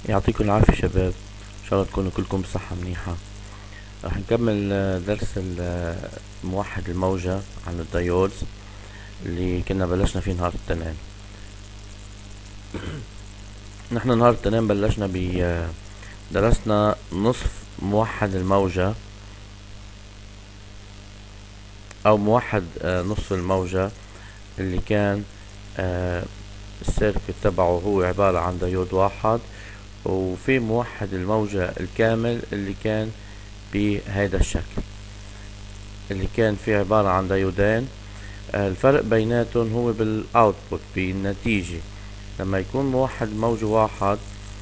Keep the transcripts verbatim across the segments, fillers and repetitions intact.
يعطيكم العافية شباب، إن شاء الله تكونوا كلكم بصحة منيحة. راح نكمل آه، درس ال- آه، موحد الموجة عن الدايودز اللي كنا بلشنا فيه نهار التنين. نحن نهار التنين بلشنا ب آه، درسنا نصف موحد الموجة أو موحد آه، نصف الموجة اللي كان آه، السيركت تبعه هو عبارة عن دايود واحد، وفي موحد الموجة الكامل اللي كان بهذا الشكل، اللي كان فيه عبارة عن دايودين. آه، الفرق بيناتهم هو بالاوتبوت، بالنتيجة. لما يكون موحد موجة واحد،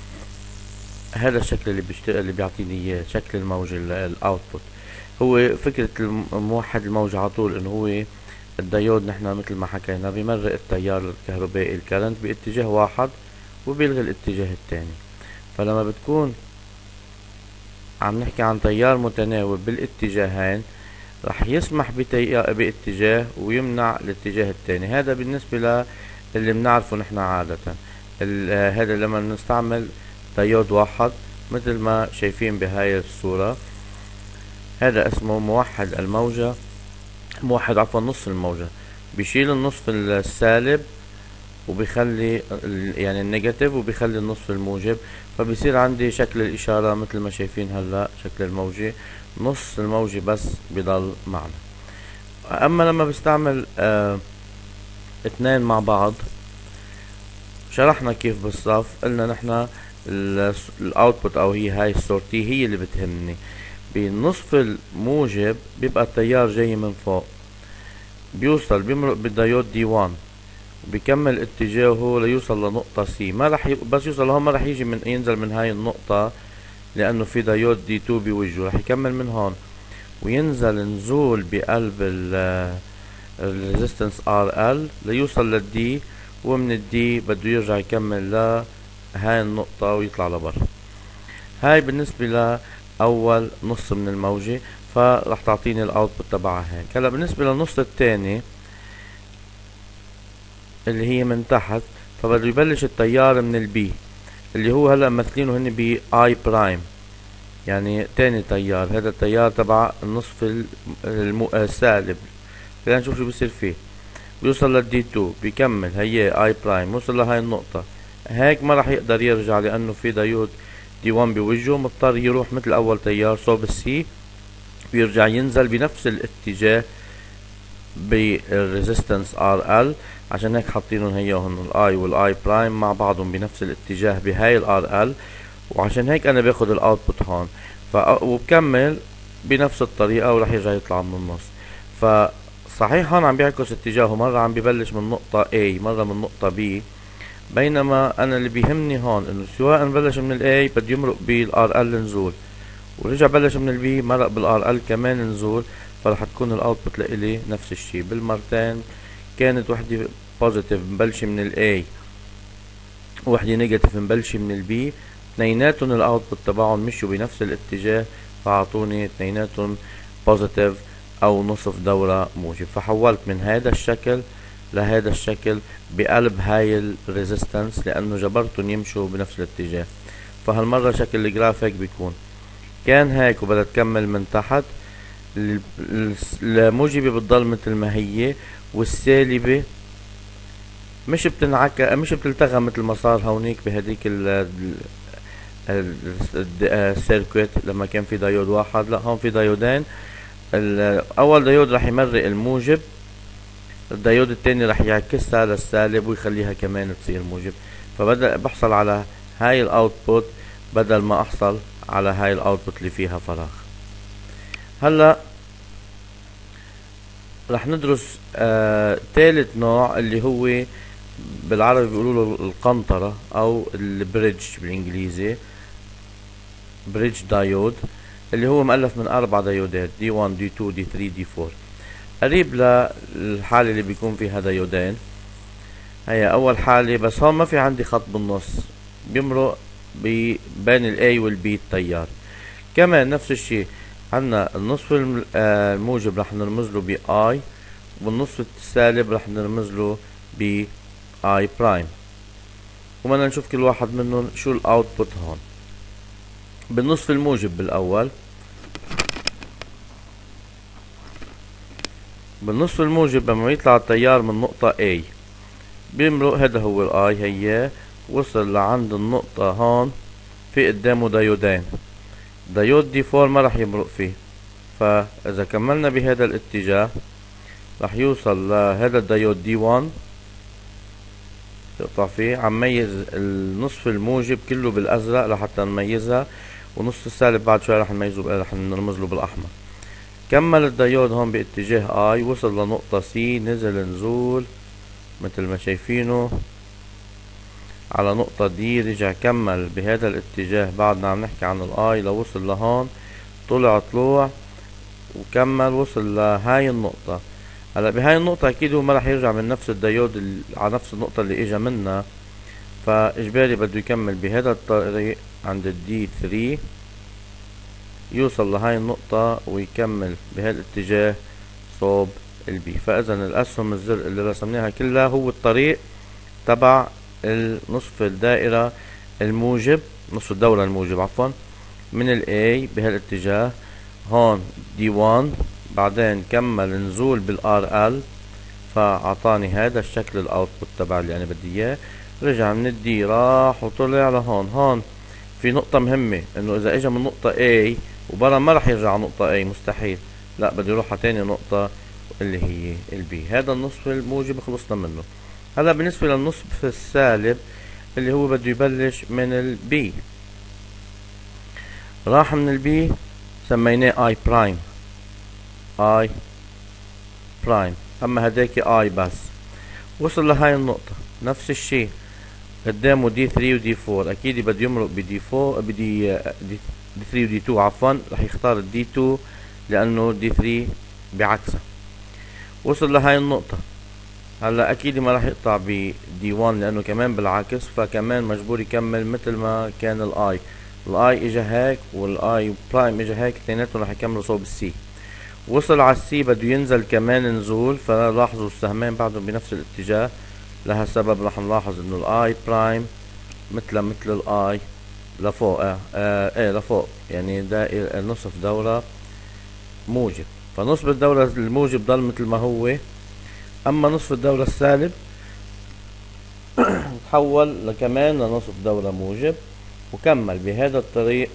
هذا الشكل اللي بيشتغل اللي بيعطيني اياه شكل الموجة الاوتبوت. هو فكرة الم- موحد الموجة على طول انه هو الديود، نحن مثل ما حكينا بيمرق التيار الكهربائي الكرنت باتجاه واحد وبيلغي الاتجاه الثاني. فلما بتكون عم نحكي عن تيار متناوب بالاتجاهين، رح يسمح بتي... باتجاه ويمنع الاتجاه الثاني. هذا بالنسبة للي بنعرفه نحن عادة. ال... آه، هذا لما نستعمل ديود واحد مثل ما شايفين بهاي الصورة، هذا اسمه موحد الموجة، موحد عفوا نصف الموجة. بيشيل النصف السالب وبيخلي ال- يعني النيجاتيف، وبيخلي النصف الموجب. فبيصير عندي شكل الإشارة مثل ما شايفين هلا، شكل الموجة نص الموجة بس بضل معنا. اما لما بستعمل آه اثنين مع بعض، شرحنا كيف بالصف. قلنا نحن الاوتبوت او هي هاي الصورتي هي اللي بتهمني. بالنصف الموجب بيبقى التيار جاي من فوق، بيوصل بيمرق بالديود دي واحد، بيكمل اتجاهه ليوصل لنقطة سي. ما رح ي... بس يوصل لهون ما رح يجي من ينزل من هاي النقطة، لأنه في ديود دي اتنين بوجهه. رح يكمل من هون وينزل نزول بقلب ال الريزيستنس ار ال ليوصل للدي، ومن الدي بده يرجع يكمل ل هاي النقطة ويطلع لبرا. هاي بالنسبة لأول نص من الموجة، فراح تعطيني الاوتبوت تبعها هيك. هلا بالنسبة للنص الثاني اللي هي من تحت، فبده يبلش التيار من البي، اللي هو هلا ممثلينه هن ب اي برايم، يعني تاني تيار. هذا التيار تبع النصف الم- المو... السالب. خلينا نشوف شو بصير فيه. بيوصل للدي اتنين، بيكمل هي اي برايم، وصل لهاي النقطة. هيك ما راح يقدر يرجع، لانه في دايود دي واحد بوجهه، مضطر يروح مثل اول تيار صوب السي، بيرجع ينزل بنفس الاتجاه بالريزيستنس ار ال. عشان هيك حاطينهم هي هون الاي والاي برايم مع بعضهم بنفس الاتجاه بهاي الار ال، وعشان هيك انا باخد الاوتبوت هون. ف وبكمل بنفس الطريقة وراح يرجع يطلع من النص. فصحيح هون عم بيعكس اتجاهه، مرة عم ببلش من نقطة A، مرة من نقطة B. بينما انا اللي بيهمني هون انه سواء بلش من ال A بده يمرق بالار ال نزول، ورجع بلش من البي مرق بالار ال كمان نزول، فرح تكون الاوتبوت لإلي نفس الشي بالمرتين. كانت وحدة بوزيتيف مبلشة من الاي، وحدة نيجاتيف مبلشة من البي، اثنيناتهم الاوتبوت تبعهم مشوا بنفس الاتجاه، فاعطوني اثنيناتهم بوزيتيف او نصف دورة موجب. فحولت من هذا الشكل لهذا الشكل بقلب هاي الريزيستنس، لانه جبرتهم يمشوا بنفس الاتجاه. فهالمرة شكل الجراف هيك بيكون. كان هيك وبدها تكمل من تحت. ال- ال- الموجبة بتضل مثل ما هي، والسالبة مش بتنعكس، مش بتلتغى مثل ما صار هونيك بهديك ال السيركت لما كان في دايود واحد. لا، هون في دايودين. ال- اول دايود راح يمرق الموجب، الدايود التاني راح يعكسها للسالب ويخليها كمان تصير موجب. فبدأ بحصل على هاي الاوتبوت بدل ما احصل على هاي الاوتبوت اللي فيها فراغ. هلا رح ندرس آه ثالث نوع، اللي هو بالعربي بيقولوا له القنطرة او البريدج بالانجليزي، بريدج دايود، اللي هو مؤلف من اربع دايودات دي واحد دي اتنين دي تلاتة دي اربعة، قريب للحالة اللي بيكون فيها دايودين. هي اول حالة، بس هون ما في عندي خط بالنص، بيمرق بي- بين الاي والبي التيار. كمان نفس الشيء، عنا النصف الم- آه، الموجب رح نرمز له ب I، والنصف السالب رح نرمز له ب I برايم. وبدنا نشوف كل واحد منهم شو الاوتبوت هون. بالنصف الموجب بالاول، بالنصف الموجب لما يطلع التيار من نقطة A بيمرق، هذا هو الاي، هي وصل لعند النقطة هون، في قدامه دايودين، دايود دي فور ما رح يمرق فيه، فاذا كملنا بهذا الاتجاه رح يوصل لهذا الدايود دي واحد تقطع فيه. عم ميز النصف الموجب كله بالازرق لحتى نميزها، ونص السالب بعد شوي رح نميزه، رح نرمز له بالاحمر. كمل الدايود هون باتجاه اي، وصل لنقطة سي، نزل نزول مثل ما شايفينه على نقطة دي، رجع كمل بهذا الاتجاه بعدنا عم نحكي عن الاي لوصل لهون، طلع طلوع وكمل وصل لهاي النقطة. هلا بهاي النقطة اكيد هو ما رح يرجع من نفس الدايود على نفس النقطة اللي اجا منها، فاجباري بده يكمل بهذا الطريق عند الدي ثري، يوصل لهاي النقطة ويكمل بهالاتجاه صوب البي. فاذا الاسهم الزرق اللي رسمناها كلها هو الطريق تبع النصف الدائرة الموجب، نصف الدورة الموجب عفوا، من الاي بهالاتجاه هون دي واحد، بعدين كمل نزول بالار ال، فاعطاني هذا الشكل الاوتبوت تبع اللي انا بدي اياه. رجع من الدي راح وطلع لهون. هون في نقطة مهمة، انه اذا اجى من نقطة A وبرا ما رح يرجع نقطة A، مستحيل، لا بده يروح على تاني نقطة اللي هي البي. هذا النصف الموجب خلصنا منه. هلا بالنسبة للنصف السالب اللي هو بده يبلش من البي، راح من البي سميناه اي برايم، اي برايم، اما هداك اي بس. وصل لهاي النقطة نفس الشي، قدامه دي ثري ودي فور، اكيد بده يمرق بدي فور بدي دي ثري ودي تو، عفوا رح يختار الدي تو لانه دي ثري بعكسها. وصل لهاي النقطة، هلا اكيد ما رح يقطع بدي واحد لانه كمان بالعكس، فكمان مجبور يكمل مثل ما كان الاي، الاي اجا هيك والاي برايم اجا هيك، اثنيناتهم رح يكملوا صوب السي. وصل على السي بده ينزل كمان نزول، فلاحظوا السهمين بعدهم بنفس الاتجاه، لهالسبب رح نلاحظ انه الاي برايم مثل مثل الاي لفوق، اه, آه ايه لفوق، يعني دائر نصف دورة موجب، فنصف الدورة الموجب ضل مثل ما هو، اما نصف الدورة السالب تحول لكمان لنصف دورة موجب، وكمل بهذا الطريق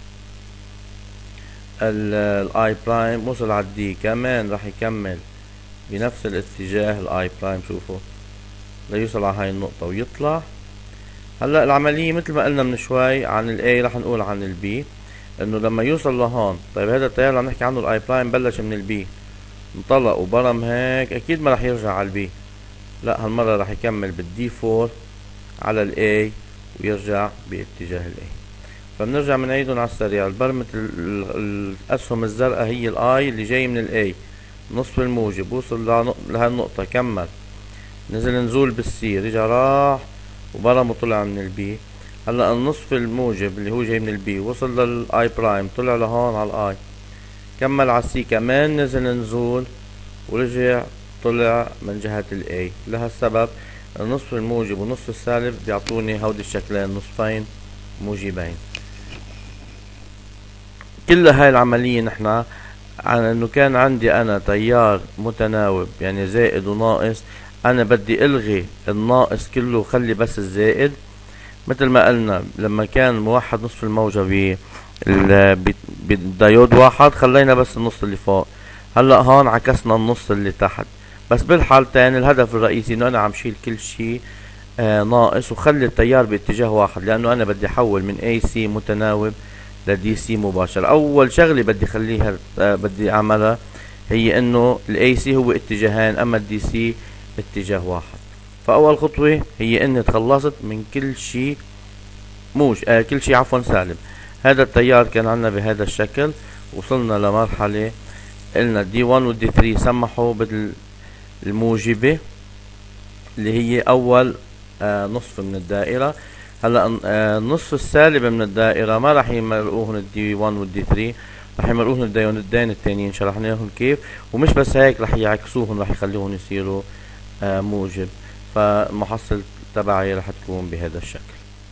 الاي برايم. وصل على الدي كمان راح يكمل بنفس الاتجاه الاي برايم، شوفوا ليوصل على هاي النقطة ويطلع. هلا العملية مثل ما قلنا من شوي عن الاي رح نقول عن البي، انه لما يوصل لهون، طيب هذا التيار اللي عم نحكي عنه الاي برايم بلش من البي، انطلق وبرم هيك، اكيد ما رح يرجع على البي، لا هالمرة رح يكمل بالدي فور على الاي ويرجع باتجاه الاي. فبنرجع بنعيدهم على السريع. البرمة الاسهم الزرقاء هي الاي اللي جاي من الاي، نصف الموجب، وصل لهالنقطة كمل، نزل نزول بالسي، رجع راح وبرم وطلع من البي. هلا النصف الموجب اللي هو جاي من البي وصل للاي برايم، طلع لهون على الاي، كمل على السي كمان، نزل نزول ورجع طلع من جهة الاي. لهالسبب النصف الموجب والنصف السالب بيعطوني هودي الشكلين، نصفين موجبين. كل هاي العملية نحنا عن انه كان عندي انا تيار متناوب يعني زائد وناقص، انا بدي الغي الناقص كله وخلي بس الزائد، مثل ما قلنا لما كان موحد نصف الموجة بالدايود واحد خلينا بس النص اللي فوق. هلا هون عكسنا النص اللي تحت، بس بالحالتين الهدف الرئيسي انه انا عم شيل كل شيء آه ناقص وخلي التيار باتجاه واحد، لانه انا بدي احول من اي سي متناوب لدي سي مباشر. اول شغله بدي خليها آه بدي اعملها هي انه الاي سي هو اتجاهين، اما الدي سي اتجاه واحد. فاول خطوه هي اني تخلصت من كل شيء موج آه كل شيء عفوا سالب. هذا التيار كان عندنا بهذا الشكل، وصلنا لمرحله قلنا دي واحد ودي ثري سمحوا بالموجبه اللي هي اول آه نصف من الدائره. هلا آه النصف السالب من الدائره ما راح يمرقوهن الدي واحد والدي ثري، راح يمرقوهن الدايودين التانيين شرحناهم كيف، ومش بس هيك راح يعكسوهن، راح يخلوهن يصيروا آه موجب. فمحصل تبعي رح تكون بهذا الشكل.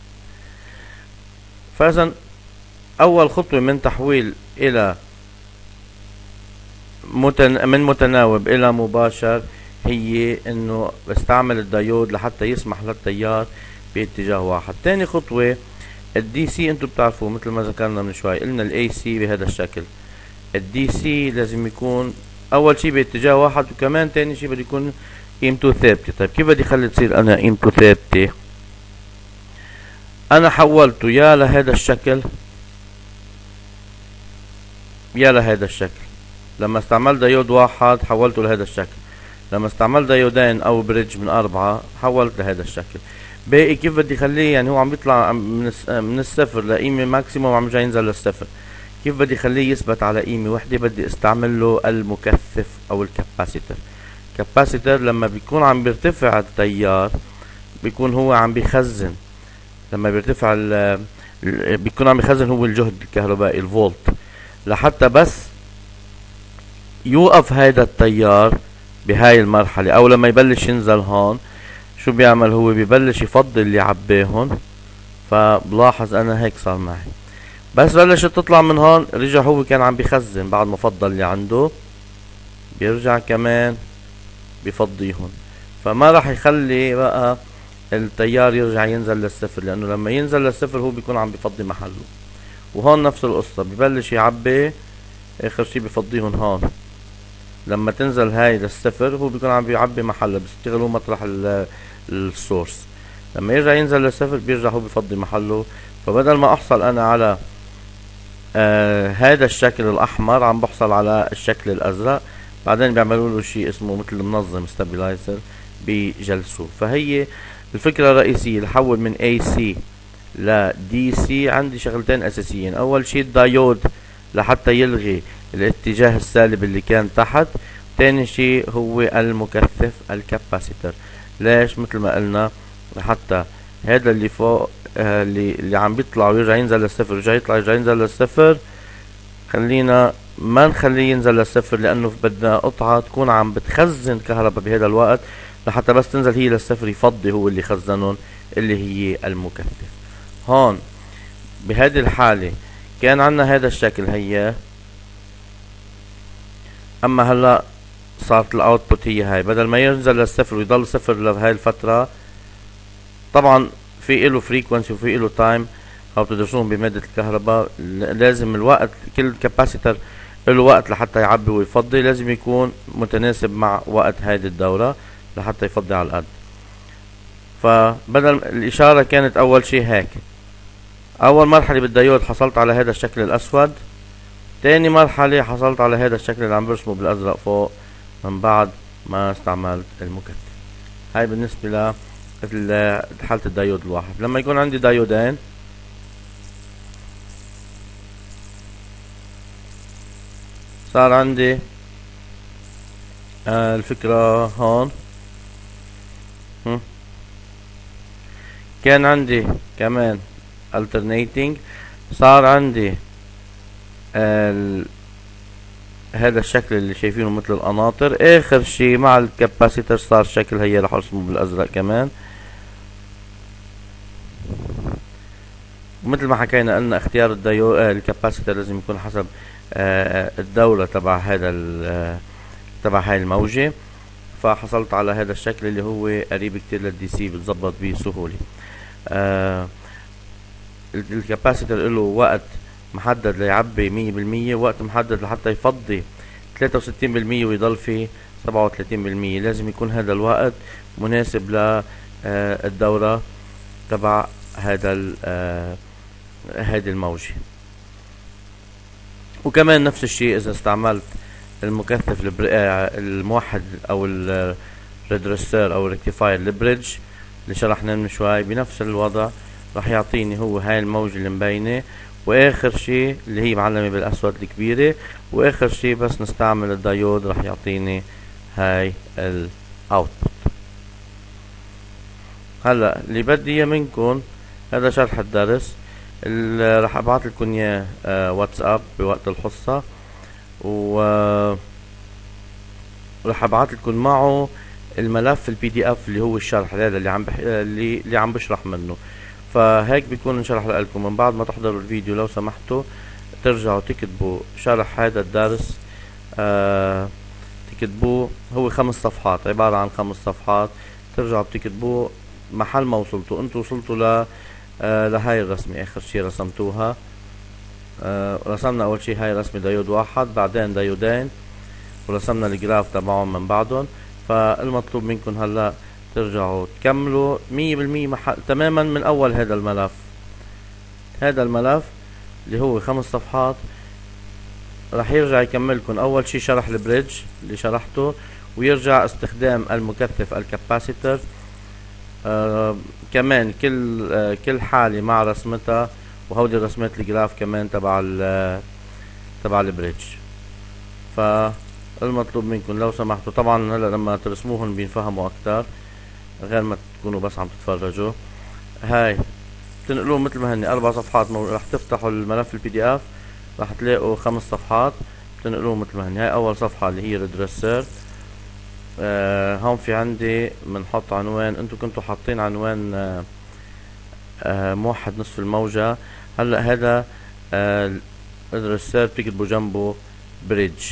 فإذا أول خطوة من تحويل إلى متن... من متناوب إلى مباشر هي إنه بستعمل الدايود لحتى يسمح للتيار باتجاه واحد. تاني خطوة الدي سي، انتو بتعرفوا مثل ما ذكرنا من شوي، قلنا الاي سي بهذا الشكل. الدي سي لازم يكون اول شي باتجاه واحد، وكمان تاني شي بده يكون قيمته ثابتة. طيب كيف بدي خلي تصير انا قيمته ثابتة؟ انا حولته يا لهذا الشكل يا لهذا الشكل. لما استعملت دايود واحد حولته لهذا الشكل، لما استعملت دايودين او بريدج من اربعة حولت لهذا الشكل. باقي كيف بدي خليه؟ يعني هو عم بيطلع من من الصفر لقيمة ماكسيموم وعم يرجع ينزل للصفر. كيف بدي خليه يثبت على قيمة وحدة؟ بدي استعمل له المكثف او الكاباسيتر. كاباسيتر لما بيكون عم بيرتفع التيار بيكون هو عم بيخزن، لما بيرتفع ال بيكون عم يخزن هو الجهد الكهربائي الفولت، لحتى بس يوقف هيدا التيار بهاي المرحلة او لما يبلش ينزل هون. شو بيعمل هو؟ ببلش يفضي اللي عباهن. فبلاحظ انا هيك صار معي، بس بلشت تطلع من هون رجع هو كان عم بيخزن بعد ما فضى اللي عنده، بيرجع كمان بفضيهن. فما راح يخلي بقى التيار يرجع ينزل للصفر، لانه لما ينزل للصفر هو بيكون عم بفضي محله. وهون نفس القصة، ببلش يعبي اخر شي بفضيهن هون. لما تنزل هاي للصفر هو بيكون عم بيعبي محله، بيشتغل هو مطرح السورس. لما يرجع ينزل للصفر بيرجع هو بفضي محله. فبدل ما احصل انا على آه هذا الشكل الاحمر عم بحصل على الشكل الازرق. بعدين بيعملوا له شيء اسمه مثل منظم ستابلايزر بجلسوه. فهي الفكرة الرئيسية لحول من اي سي ل دي سي. عندي شغلتين اساسيين، اول شيء الدايود لحتى يلغي الاتجاه السالب اللي كان تحت، تاني شيء هو المكثف الكاباسيتر. ليش؟ مثل ما قلنا حتى هذا اللي فوق آه اللي, اللي عم بيطلع ويرجع ينزل للصفر، يرجع يطلع يرجع ينزل للصفر، خلينا ما نخليه ينزل للصفر، لانه بدنا قطعة تكون عم بتخزن كهرباء بهذا الوقت، لحتى بس تنزل هي للصفر يفضي هو اللي خزنهم اللي هي المكثف. هون بهذه الحالة كان عنا هذا الشكل هي، اما هلا صارت الاوتبوت هي هاي. بدل ما ينزل للصفر ويضل صفر لهاي الفترة، طبعا في له فريكونسي وفي له تايم او بتدرسوهم بمادة الكهرباء. لازم الوقت، كل كاباسيتر له وقت لحتى يعبي ويفضي، لازم يكون متناسب مع وقت هيدي الدورة لحتى يفضي على القد. فبدل الاشارة كانت اول شي هيك، اول مرحلة بالدايود حصلت على هذا الشكل الاسود، تاني مرحلة حصلت على هذا الشكل اللي عم برسمه بالازرق فوق من بعد ما استعملت المكثف. هاي بالنسبة لحالة الدايود الواحد. لما يكون عندي دايودين صار عندي آه الفكرة هون. هم. كان عندي كمان alternating، صار عندي هذا الشكل اللي شايفينه مثل القناطر. اخر شي مع الكاباسيتر صار شكل هي رح ارسمه بالازرق كمان. ومثل ما حكينا قلنا اختيار الدايو آه الكاباسيتر لازم يكون حسب آه الدورة تبع هذا آه تبع هاي الموجة. فحصلت على هذا الشكل اللي هو قريب كتير للدي سي، بتزبط بسهولة. آه الكاباسيتر له وقت محدد ليعبي مية بالمية، وقت محدد لحتى يفضي ثلاثة وستين بالمية ويضل فيه سبعة وثلاثين بالمية. لازم يكون هذا الوقت مناسب للدورة تبع هذا هذه الموجة. وكمان نفس الشيء اذا استعملت المكثف الموحد او الريدرسر او الريكتيفاير البريدج اللي شرحناه من شوي، بنفس الوضع راح يعطيني هو هاي الموجة اللي مبينة، واخر شيء اللي هي معلمة بالاسود الكبيرة، واخر شيء بس نستعمل الدايود راح يعطيني هاي الاوتبوت. هلا اللي بدي اياه منكم هذا شرح الدرس اللي راح ابعث لكم اياه آه واتساب بوقت الحصة، و راح ابعث لكم معه الملف البي دي اف اللي هو الشرح هذا اللي عم بح... اللي اللي عم بشرح منه. فهيك بيكون انشرح لكم. من بعد ما تحضروا الفيديو لو سمحتوا ترجعوا تكتبوا شرح هذا الدرس، آه تكتبوه، هو خمس صفحات، عبارة عن خمس صفحات، ترجعوا بتكتبوه محل ما وصلتوا. انتوا وصلتوا ل آه لهاي الرسمة، اخر شي رسمتوها. آه رسمنا اول شي هاي رسمة دايود واحد، بعدين دايودين، ورسمنا الجراف تبعهم من بعضهم. فالمطلوب منكم هلا ترجعوا تكملوا مية بالمية محل تماما من اول هذا الملف. هذا الملف اللي هو خمس صفحات راح يرجع يكملكم اول شي شرح البريدج اللي شرحته، ويرجع استخدام المكثف الكاباسيتر. آه كمان كل آه كل حالة مع رسمتها، وهودي رسمة الجراف كمان تبع ال تبع البريدج. فالمطلوب منكم لو سمحتوا، طبعا هلا لما ترسموهم بينفهموا اكتر غير ما تكونوا بس عم تتفرجوا. هاي تنقلوه مثل ما هني اربع صفحات، راح تفتحوا الملف البي دي اف راح تلاقوا خمس صفحات، بتنقلوه مثل ما هني. هاي اول صفحة اللي هي ريدريسر. آه هون في عندي بنحط عنوان، انتو كنتوا حاطين عنوان آه آه موحد نصف الموجة. هلا هذا آه الريدريسر بتكتبوا جنبه بريدج،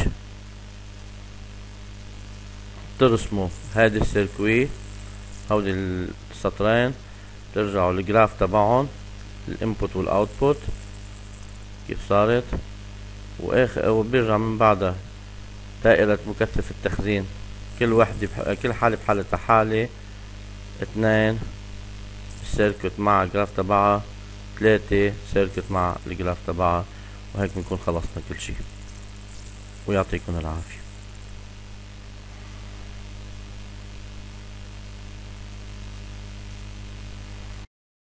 ترسموا هذه السيركوي، هودي السطرين، ترجعوا الجراف تبعهم، الانبوت والاوتبوت كيف صارت، واخر وبيرجع من بعدها دائرة مكثف التخزين، كل وحدة بح... كل حالة بحالتها، حالة اثنين السيركت مع الجراف تبعها، ثلاثة سيركت مع الجراف تبعها. وهيك بنكون خلصنا كل شي، ويعطيكم العافية.